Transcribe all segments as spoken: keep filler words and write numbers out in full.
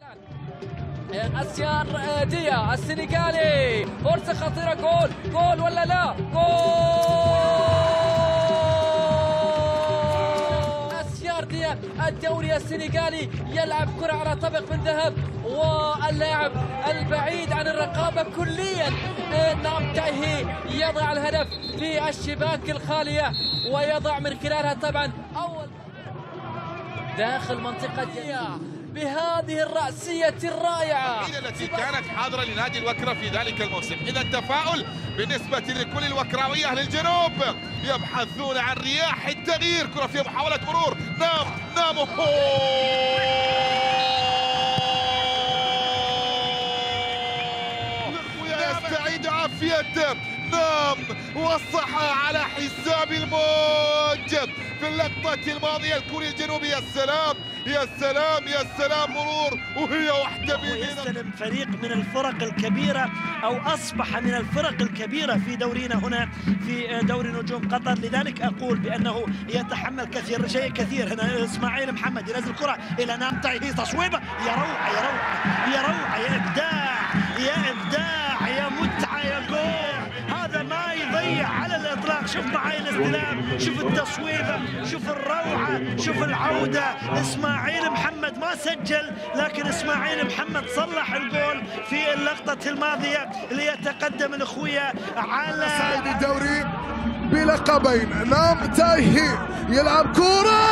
اسيار ديا السنغالي، فرصة خطيرة، جول جول ولا لا؟ جول! اسيار ديا الدوري السنغالي يلعب كرة على طبق من ذهب، واللاعب البعيد عن الرقابة كليا نام تايهي يضع الهدف في الشباك الخالية، ويضع من خلالها طبعا أول داخل منطقة ديا بهذه الرأسية الرائعة التي كانت حاضرة لنادي الوكرة في ذلك الموسم. إذا التفاؤل بالنسبة لكل الوكراوية أهل الجنوب، يبحثون عن رياح التغيير. كرة في محاولة مرور، نام نام يستعيد عافية نام، وصحها على حساب الموج في اللقطة الماضية الكوري الجنوبي. يا سلام يا سلام يا سلام، مرور وهي واحدة بيدنا. يستلم فريق من الفرق الكبيرة، أو أصبح من الفرق الكبيرة في دورينا هنا في دوري نجوم قطر، لذلك أقول بأنه يتحمل كثير شيء كثير. هنا إسماعيل محمد ينزل الكرة إلى نام تايهي، تصويبة يا روعة يا روعة يا روعة يا إبداع يا إبداع يا متعة يا جول. هذا ما يضيع على الإطلاق. شوف معي الاستلام، شوف التصويبة، شوف الروعة، شوف العودة. إسماعيل محمد ما سجل، لكن إسماعيل محمد صلح الجول في اللقطة الماضية ليتقدم الأخوية على صعيد الدوري بلقبين. نام تايهي يلعب كرة،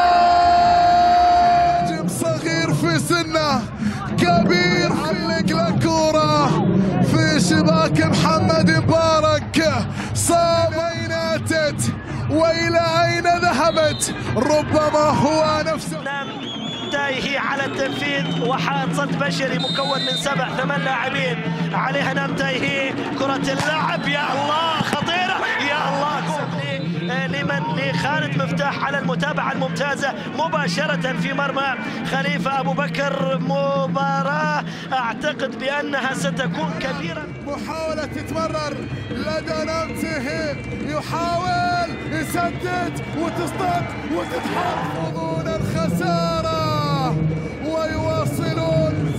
نجم صغير في سنه، كبير حلق لكرة في شباك محمد مبارك. صاب أين أتت وإلى أين ذهبت، ربما هو نفسه. نام تايهي على التنفيذ، وحائط صد بشري مكون من سبع ثمان لاعبين عليها نام تايهي. كرة اللعب يا الله خطيرة يا الله، لمن لخالد مفتاح على المتابعة الممتازة مباشرة في مرمى خليفة أبو بكر. مباراة أعتقد بأنها ستكون كبيرة. محاولة تتمرر لدى نام تايهي، يحاول يسدد وتصطاد وتتحفظون الخسارة ويواصلون،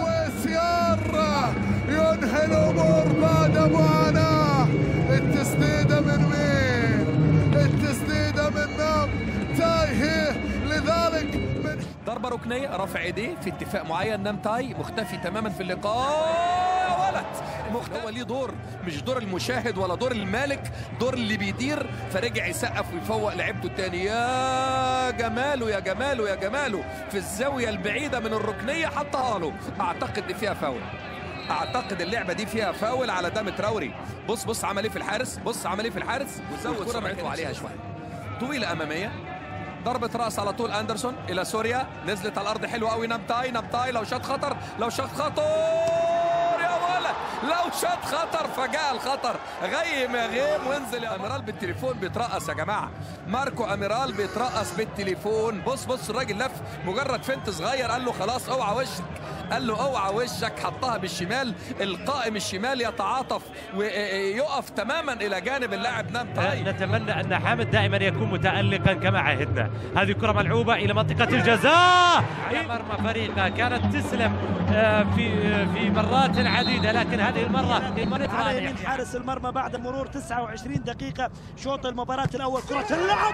وسيارة ينهي الأمور بعد معاناة. التسديدة من مين؟ التسديدة من نام تايهي، لذلك من ضربة ركنية، رفع ايديه في اتفاق معين. نام تاي مختفي تماما في اللقاء، يا ولد مختفي. هو ليه دور، مش دور المشاهد ولا دور المالك، دور اللي بيدير، فرجع يسقف ويفوق لعيبته التاني. يا جماله يا جماله يا جماله، في الزاوية البعيدة من الركنية حطها له. اعتقد دي فيها فاول، اعتقد اللعبه دي فيها فاول على دام تراوري. بص بص عمل ايه في الحارس، بص عمل ايه في الحارس، وزود سرعته عليها شويه. طويله اماميه، ضربه راس على طول اندرسون الى سوريا، نزلت على الارض حلوه قوي. نامتاي نامتاي لو شاط خطر، لو شاط خطر يا ولد، لو شاط خطر فجاء الخطر. غيم يا غيم وانزل يا اميرال. بالتليفون بيترقص يا جماعه، ماركو اميرال بيترقص بالتليفون. بص بص الراجل لف مجرد فنت صغير، قال له خلاص اوعى وشك، قال له اوعى وشك، حطها بالشمال. القائم الشمال يتعاطف ويقف تماما الى جانب اللاعب نام تاي. نتمنى ان حامد دائما يكون متالقا كما عهدنا. هذه كره ملعوبه الى منطقه الجزاء على مرمى فريقه، كانت تسلم في في مرات عديده، لكن هذه المره على يمين حارس المرمى بعد مرور تسعة وعشرين دقيقه شوط المباراه الاول. كره اللعب،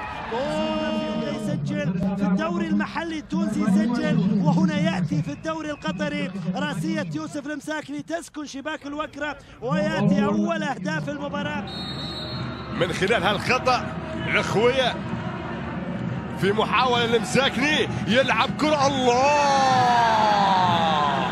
يسجل في الدوري المحلي التونسي، يسجل وهنا ياتي في الدوري القطري. راسيه يوسف المساكني تسكن شباك الوكره، وياتي اول اهداف المباراه من خلال هالخطا. عخويه في محاوله المساكني، يلعب كره، الله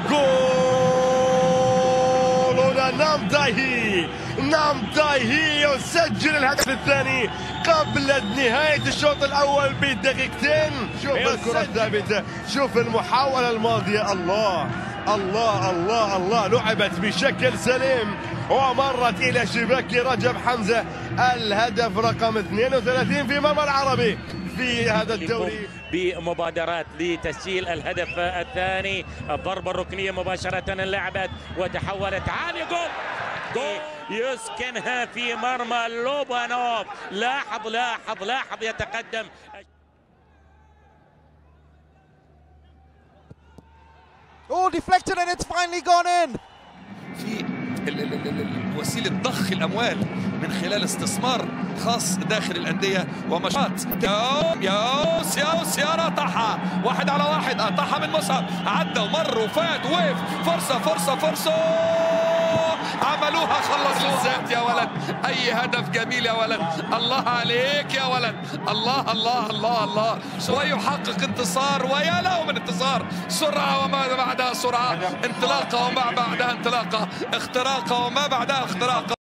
جول هنا. نام تايهي نام تايهي يسجل الهدف الثاني قبل نهاية الشوط الأول بدقيقتين. شوف الكرة الثابتة، شوف المحاولة الماضية، الله الله الله الله، لعبت بشكل سليم ومرت إلى شباك رجب حمزة. الهدف رقم اثنين وثلاثين في مرمى العربي في هذا الدوري. بمبادرات لتسجيل الهدف الثاني. الضربة الركنية مباشرة انلعبت وتحولت عالية، جول جول يسكنها في مرمى لوبانوف. لاحظ لاحظ لاحظ يتقدم Oh, deflected and it's finally gone in. في وسيلة ضخ الأموال من خلال استثمار خاص داخل الأندية ومشات. ياوس ياوس يا طحا واحد على واحد، طحا من مصعب، عدى ومر وفات وقف، فرصة فرصة فرصة، عملوها خلصوا الذات يا ولد. أي هدف جميل يا ولد، الله عليك يا ولد، الله الله الله الله. ويحقق انتصار، ويا له من انتصار، سرعة وما بعدها سرعة، انطلاقة وما بعدها انطلاقة، اختراقة وما بعدها اختراقة.